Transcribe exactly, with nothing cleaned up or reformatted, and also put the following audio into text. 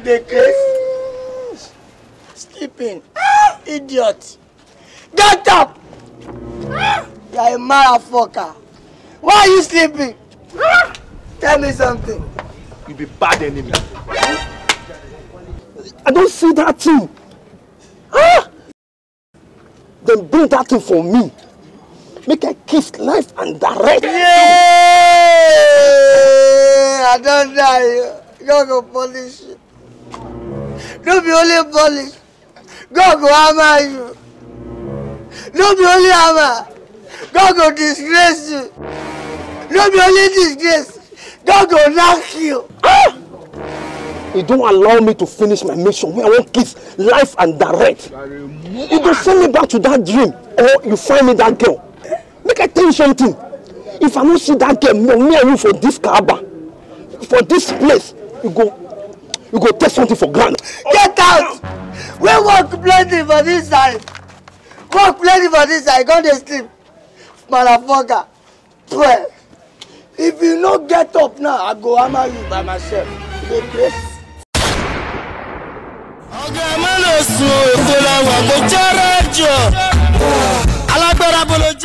The case. Sleeping. Idiot. Get up! You are a motherfucker. Why are you sleeping? Tell me something. You be bad enemy. I don't see that thing. Ah! Then bring that thing for me. Make a kiss life and direct. Yeah! I don't die. God go polish you. Don't be only polish. God go hammer you. Don't be only hammer. God go disgrace you. Don't be only disgrace. God go knock you. Ah! You don't allow me to finish my mission where I want kiss life and direct. You don't send me back to that dream or you find me that girl. Make I tell you something. If I don't see that girl, me and you for this Kaaba, for this place, you go, you go take something for granted. Get out! We work plenty for this side. Work plenty for this side. Go to sleep, motherfucker. Pray. If you no get up now, I go hammer you by myself. The grace. Alágbára bolo